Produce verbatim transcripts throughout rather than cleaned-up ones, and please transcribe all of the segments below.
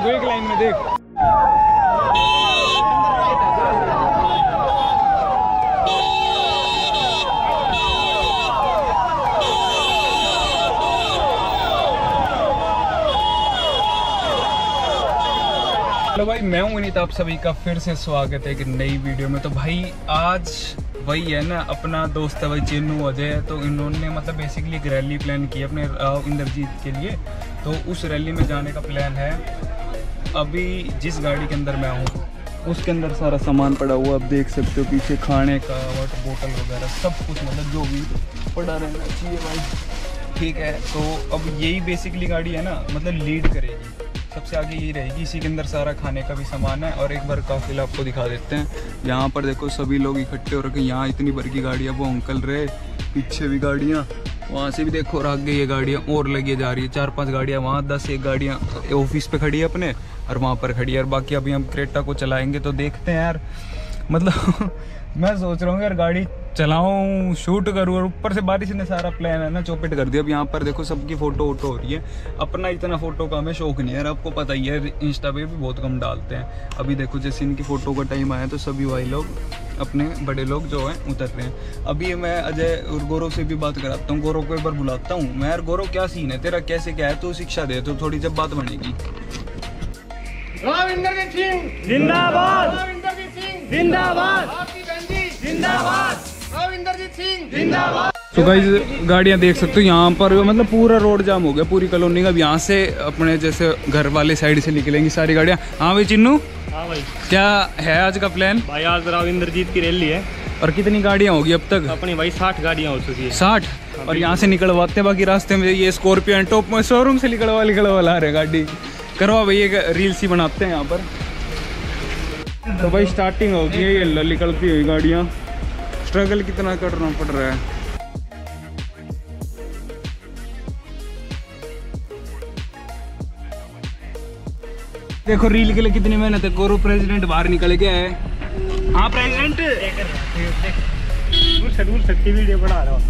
दो एक लाइन में देख। हेलो भाई, मैं हूं विनीत, आप सभी का फिर से स्वागत है एक नई वीडियो में। तो भाई आज वही है ना, अपना दोस्त है भाई चिन्नू अजय, तो इन्होंने मतलब बेसिकली एक रैली प्लान की अपने राव इंद्रजीत के लिए। तो उस रैली में जाने का प्लान है। अभी जिस गाड़ी के अंदर मैं हूँ उसके अंदर सारा सामान पड़ा हुआ, आप देख सकते हो पीछे खाने का, वाटर बोतल वगैरह सब कुछ, मतलब जो भी पड़ा रहना चाहिए भाई, ठीक है। तो अब यही बेसिकली गाड़ी है ना, मतलब लीड करेगी, सबसे आगे यही रहेगी। इसी के अंदर सारा खाने का भी सामान है। और एक बार काफिला आपको दिखा देते हैं। यहाँ पर देखो सभी लोग इकट्ठे हो रखे, यहाँ इतनी भर की गाड़ियाँ, वो अंकल रहे, पीछे भी गाड़ियाँ, वहाँ से भी देखो और आगे ये गाड़ियाँ और लगी जा रही है, चार पांच गाड़ियाँ वहाँ, दस एक गाड़ियाँ ऑफिस पे खड़ी है अपने, और वहाँ पर खड़ी है। और बाकी अभी हम क्रेटा को चलाएंगे, तो देखते हैं यार। मतलब मैं सोच रहा हूँ यार गाड़ी चलाऊं, शूट करूँ, और ऊपर से बारिश ने सारा प्लान है ना चौपट कर दिया। अब यहाँ पर देखो सबकी फोटो वोटो हो रही है, अपना इतना फोटो का हमें शौक नहीं है, आपको पता ही है, इंस्टा पे भी बहुत कम डालते हैं। अभी देखो जैसे इनकी फोटो का टाइम आया तो सभी भाई लोग अपने बड़े लोग जो हैं उतर रहे हैं। अभी मैं अजय और गौरव से भी बात कराता हूँ, गौरव को एक बार बुलाता हूँ मैं। यार गौरव, क्या सीन है तेरा, कैसे क्या है, तो शिक्षा दे तो थोड़ी जब बात बनेगी। राव इंद्रजीत सिंह जिंदाबाद, राव इंद्रजीत सिंह जिंदाबाद, आपकी गांधी जिंदाबाद, राव इंद्रजीत सिंह जिंदाबाद। तो गाइस गाड़ियाँ देख सकते हो यहाँ पर, मतलब पूरा रोड जाम हो गया पूरी कॉलोनी का। अब यहाँ से अपने जैसे घर वाले साइड से निकलेंगी सारी गाड़ियाँ। हाँ भाई चिन्नू, हाँ भाई, क्या है आज का प्लान? भाई आज राव इंद्रजीत की रैली है। और कितनी गाड़ियाँ होगी अब तक? अपनी भाई साठ गाड़ियाँ हो चुकी है। साठ? और यहाँ से निकलवाते हैं, बाकी रास्ते में ये स्कॉर्पियो एंड टॉप में शोरूम से निकलवा निकलवा ला रहे गाड़ी। करवा भाई एक रील्स ही बनाते हैं यहाँ पर। तो भाई स्टार्टिंग हो गई है, ये निकलती हुई गाड़ियाँ। स्ट्रगल कितना करना पड़ रहा है। देखो रील के लिए कितनी मेहनत है। गौरव प्रेसिडेंट बाहर निकल गया है। हाँ प्रेसिडेंट, वीडियो बना रहा हूँ।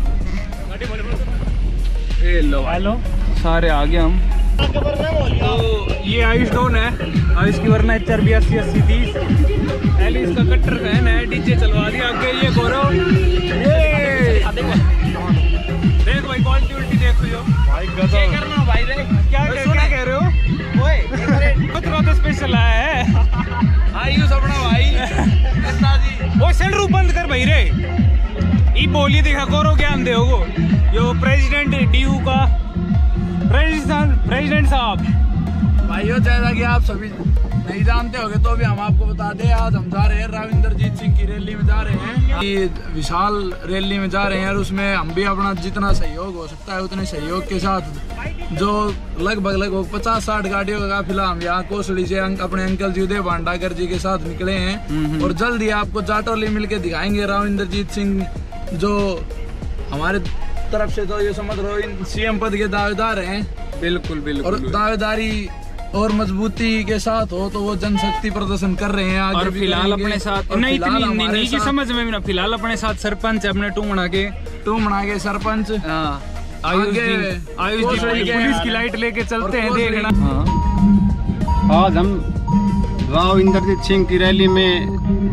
हेलो, सारे आ गए हम। तो ये आयुष डॉन है, आयुष की वरना एच आर बी अस्सी अस्सी तीस, एलिस का कट्टर फैन है, डीजे चलवा दिया आगे। ये गौरव, ये देख भाई क्वालिटी उल्टी देखो यो भाई, क्या करना भाई रे, क्या क्या कह रहे हो ओए? तो स्पेशल आया है आयुष अपना भाई। वो सनरूफ बंद कर भाई रे, ई बोलिए देखा गौरव क्या आंदे हो यो प्रेसिडेंट डीयू का प्रेसिडेंट प्रेसिडेंट साहब। भाइयों जैसा कि आप सभी नहीं जानते होंगे तो भी हम आपको बता दें, आज हम जा रहे हैं राव इंद्रजीत सिंह की रैली में जा रहे हैं, विशाल रैली में जा रहे हैं। और उसमें हम भी अपना जितना सहयोग हो सकता है उतने सहयोग के साथ, जो लगभग लगभग पचास साठ गाड़ियों का काफिला हम यहाँ कोसड़ी से अंक, अपने अंकल जी उदय भांडागर जी के साथ निकले हैं। और जल्द ही आपको जाटोली मिलके दिखाएंगे राव इंद्रजीत सिंह, जो हमारे तरफ से तो ये समझ लो इन सीएम पद के दावेदार हैं। बिल्कुल बिल्कुल। और दावेदारी और मजबूती के साथ हो तो वो जनशक्ति प्रदर्शन कर रहे हैं आगे। और फिलहाल अपने साथ नहीं इतनी नहीं, नहीं की समझ में भी ना, फिलहाल अपने साथ सरपंच अपने टूमना के टूमना के सरपंच आयुष जी, आयुष जी पुलिस की लाइट लेके चलते हैं, देखना। आज हम राव इंद्रजीत सिंह की रैली में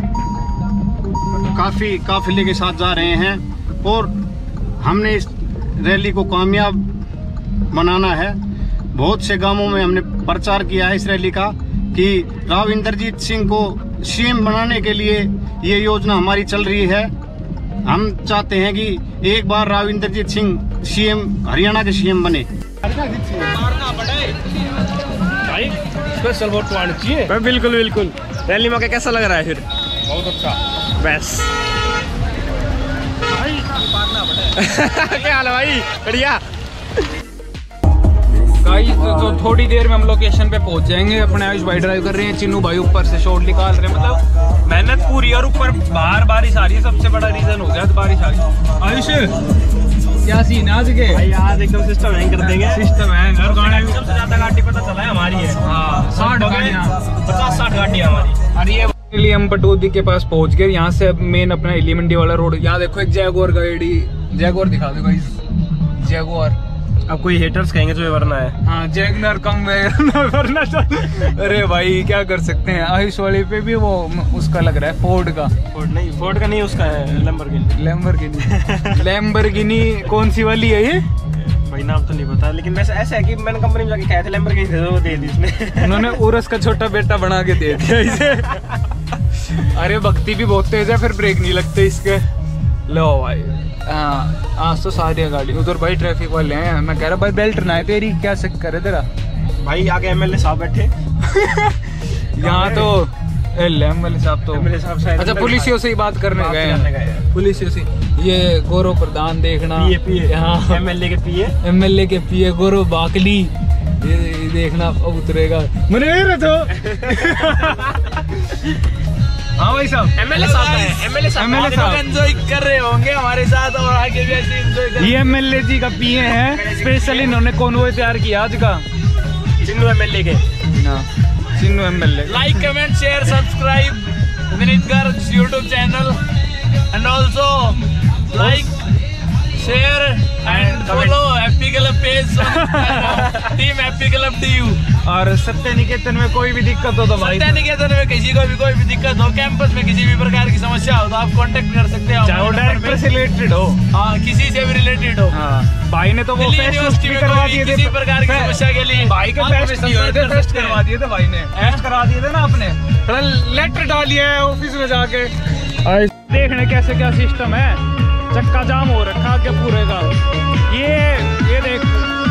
काफी काफिले के साथ जा रहे हैं और हमने इस रैली को कामयाब बनाना है। बहुत से गांवों में हमने प्रचार किया है इस रैली का कि राव इंद्रजीत सिंह को सीएम बनाने के लिए ये योजना हमारी चल रही है। हम चाहते हैं कि एक बार राव इंद्रजीत सिंह सीएम, हरियाणा के सीएम बने। भाई स्पेशल वोट आना चाहिए। बिल्कुल बिल्कुल। रैली में कैसा लग रहा है फिर? बहुत अच्छा, बस क्या हाल है भाई? बढ़िया। गाइस तो थोड़ी देर में हम लोकेशन पे पहुंच जाएंगे। अपने आयुष भाई ड्राइव कर रहे हैं, चिन्नू भाई ऊपर से शॉट निकाल रहे हैं, मतलब मेहनत पूरी। और ऊपर बाहर बारिश आ रही है, सबसे बड़ा रीजन हो गया तो बारिश आ रही। आयुष क्या सीन है आज के? भाई आज एकदम सिस्टम हैंग कर देंगे। सिस्टम है, हर गाड़ी में सबसे ज्यादा गाड़ी पता चला है हमारी है। हाँ, साठ गाड़ियाँ, पचास साठ गाड़ियाँ हमारी। और ये लिए हम पटौदी के पास पहुंच गए। यहाँ से अब मेन अपना इली मंडी वाला रोड। यहाँ देखो एक जैगुआर गाड़ी, जैगुआर दिखा दो गाइस, जैगुआर अब कोई हेटर्स कहेंगे जो वरना है। हाँ जैगनर कम वरना तो अरे भाई क्या कर सकते हैं। आयुष वाले पे भी वो उसका लग रहा है फोर्ड का। फोर्ड नहीं, फोर्ड का नहीं, उसका है लैम्बोर्गिनी। लैम्बोर्गिनी लैम्बोर्गिनी कौन सी वाली है ये भाई नाम तो नहीं पता, लेकिन वैसे ऐसा है कि मैंने कंपनी में जाके कहा था लैम्बोर्गिनी दे दो, वो दे दी उसने। उन्होंने उरस का छोटा बेटा बना के दे दिया इसे। अरे भक्ति भी बहुत तेज है, फिर ब्रेक नहीं लगते इसके। लो भाई हाँ आज तो सारी गाड़ी उधर भाई ट्रैफिक वाले हैं। मैं कह रहा भाई बेल्ट ना है तेरी, क्या चक्कर है तेरा। भाई आगे एमएलए साहब बैठे। यहाँ तो एमएलए साहब तो एमएलए साहब शायद अच्छा पुलिसियों से ही बात करने गए हैं। पुलिसियों से ये गौरव प्रधान देखना, पीए पीए हाँ एमएलए के पीए एमएलए के पीए गौरव बाकली ये देखना अब उतरेगा। मैंने तो हाँ भाई साहब एमएलए साहब है, एमएलए साहब एमएलए साहब एंजॉय कर रहे होंगे हमारे साथ और आगे भी ऐसे एंजॉय कर। ये एमएलए जी का पीए हैं, स्पेशली इन्होंने कॉन्वॉय तैयार किया आज का। चिन्नू एमएलए के Chinnu MLA. Like comment share subscribe Vineet Garg YouTube channel and also like share and follow happy club page team happy club D U. और सत्य निकेतन में कोई भी दिक्कत हो तो भाई सत्य निकेतन में किसी को भी कोई भी दिक्कत हो, कैंपस में किसी भी प्रकार की समस्या हो तो आप कांटेक्ट कर सकते हो, चाहे वो डायरेक्टर से रिलेटेड हो। हाँ किसी से भी रिलेटेड हो। हाँ भाई ने तो वो यूनिवर्सिटी में करवा कोई दिए भी थे किसी प्रकार की समस्या के लिए भाई के टेस्ट नहीं हुए थे, टेस्ट करवा दिए थे भाई ने, टेस्ट करा दिए थे ना आपने, थोड़ा लेटर डालिए ऑफिस में जाके। देखने कैसे क्या सिस्टम है, चक्का जाम हो रखा के पूरे का। ये ये देख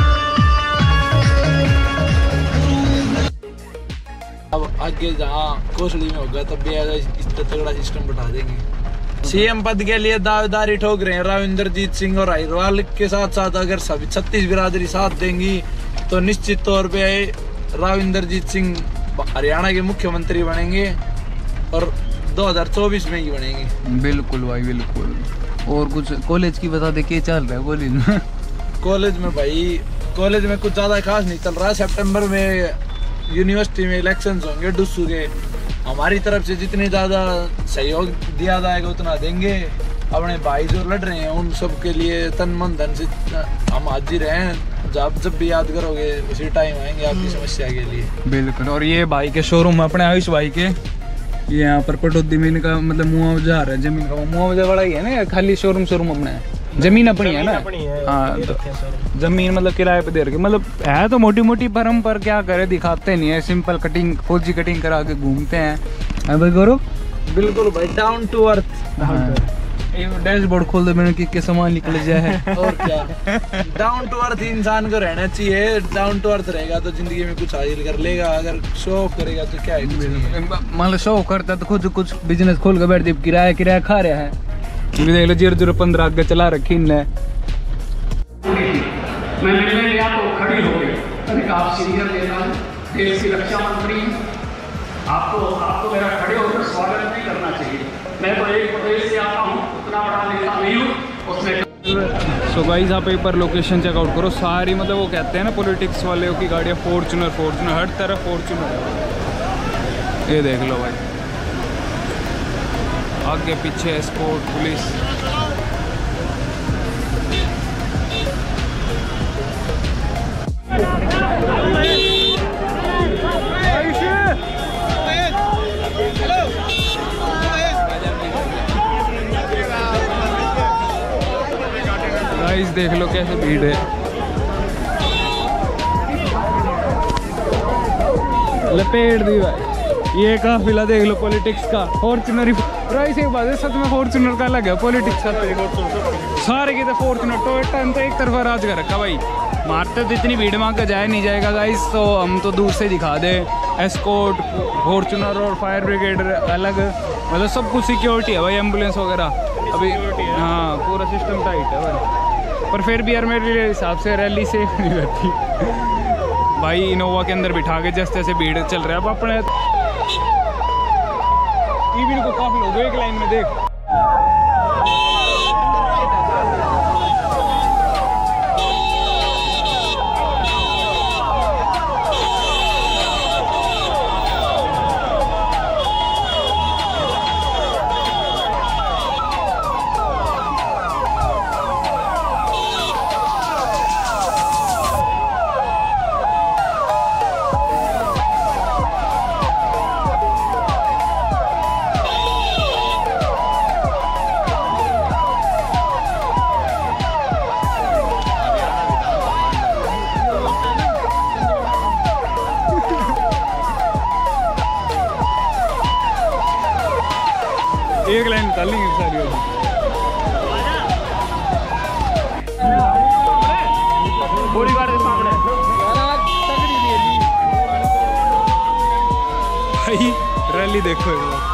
अब आगे जहाँ कोसड़ी में होगा तब भी इस तगड़ा सिस्टम बैठा देंगे। सीएम पद के लिए दावेदारी ठोक रहे हैं राविंदरजीत सिंह और अहिरवाल के साथ साथ अगर सभी छत्तीस बिरादरी साथ देंगी तो निश्चित तौर पे राविंदरजीत सिंह हरियाणा के मुख्यमंत्री बनेंगे और दो हज़ार चौबीस में ही बनेंगे। बिल्कुल भाई बिल्कुल। और कुछ कॉलेज की बता दे क्या चल रहा है कॉलेज में। कॉलेज में भाई कॉलेज में कुछ ज़्यादा खास नहीं चल रहा है। सितंबर में यूनिवर्सिटी में इलेक्शंस होंगे डुस्सू के, हमारी तरफ से जितने ज़्यादा सहयोग दिया जाएगा उतना देंगे। अपने भाई जो लड़ रहे हैं उन सब के लिए तन मन धन से हम हाजिर हैं, जब जब भी याद करोगे उसी टाइम आएंगे आपकी समस्या के लिए। बिल्कुल। और ये भाई के शोरूम अपने आयुष भाई के, ये यहाँ पर पटौदी में इनका मतलब मुआवजा है जमीन का, मुआवजा बड़ा ही है ना, खाली शोरूम शोरूम अपना है, जमीन अपनी है ना। हाँ तो जमीन मतलब किराए पे दे रखी, मतलब है तो मोटी मोटी पर हम पर क्या करे दिखाते नहीं है, सिंपल कटिंग फौजी कटिंग करा के घूमते हैं भाई गौरव। बिल्कुल भाई डाउन टू अर्थ। डैशबोर्ड खोल दे मैंने कि सामान निकल जाए। और क्या डाउन टू अर्थ इंसान को रहना चाहिए। डाउन टू अर्थ रहेगा तो जिंदगी में कुछ हासिल कर लेगा, अगर शो ऑफ करेगा तो क्या है। मान लो शो ऑफ करता है तो खुद कुछ बिजनेस खोल के बैठ दे, किराया किराया खा रहा है। देख लो जीरो जीरो पंद्रह आगे चला रखी इनने। मैं मिलने गया तो खड़ी हो गई, अरे आप सीनियर नेता देश की रक्षा मंत्री, आपको आपको मेरा खड़े होकर स्वागत नहीं करना चाहिए। मैं तो एक प्रदेश से आता हूँ, उतना बड़ा नेता नहीं हूँ उसमें। सो गाइस आप एक बार लोकेशन चेकआउट करो, सारी मतलब वो कहते हैं ना पॉलिटिक्स वाले की गाड़ियाँ फॉर्च्यूनर फॉर्च्यूनर हर तरफ फॉर्च्यूनर। ये देख लो भाई आगे पीछे एस्कॉर्ट पुलिस। गाइस देख लो कैसे भीड़ है, लपेट दी भाई। ये काफिला देख लो पॉलिटिक्स का, फॉर्च्यूनर प्राइस एक बात है सच में, फॉर्च्यूनर का अलग है पॉलिटिक्स का। सारे के तो फॉर्च्यूनर टोयोटा तो एक तरफा राज कर रखा भाई, मारते तो इतनी भीड़ मांग कर जाया नहीं जाएगा गाइस, तो हम तो दूर से दिखा दे। एस्कॉर्ट फॉर्च्यूनर और फायर ब्रिगेड अलग, मतलब सब कुछ सिक्योरिटी है भाई, एम्बुलेंस वगैरह अभी हाँ पूरा सिस्टम टाइट है भाई। पर फिर भी यार मेरे हिसाब से रैली सेफ नहीं रहती भाई। इनोवा के अंदर बिठा के जैसे जैसे भीड़ चल रहा है अब अपने ईवी को काफी लोग एक लाइन में देख। निकालेंगे सारी वाली। बॉडीगार्ड के सामने भाई रैली देखो एक बार।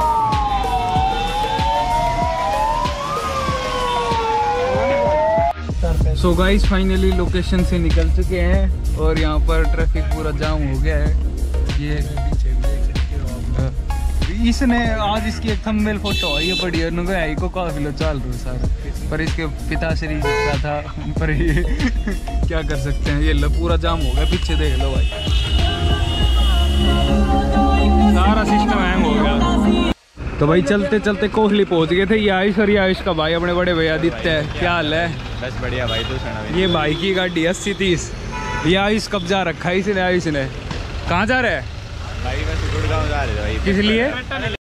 सो गाइस फाइनली लोकेशन से निकल चुके हैं और यहाँ पर ट्रैफिक पूरा जाम हो गया है। ये इसने आज इसकी एक थंबनेल फोटो आई है पड़ी है उनको आई को काफी लो चल रहा सारा, पर इसके पिताश्री का था पर ये क्या कर सकते हैं। ये लो पूरा जाम हो गया, पीछे देख लो भाई सारा सिस्टम हैंग हो गया। तो भाई चलते चलते कोहली पहुंच गए थे। ये आयुष और ये आयुष का भाई अपने बड़े भैया आदित्य है। क्या हाल है? बस बढ़िया भाई। तू सुना? ये भाई की गाड़ी अस्सी तीस। ये आयुष कब्जा रखा है इसने। आयुष ने कहाँ जा रहा है भाई? बस गुड़गांव जा रहे थे भाई। किस लिए?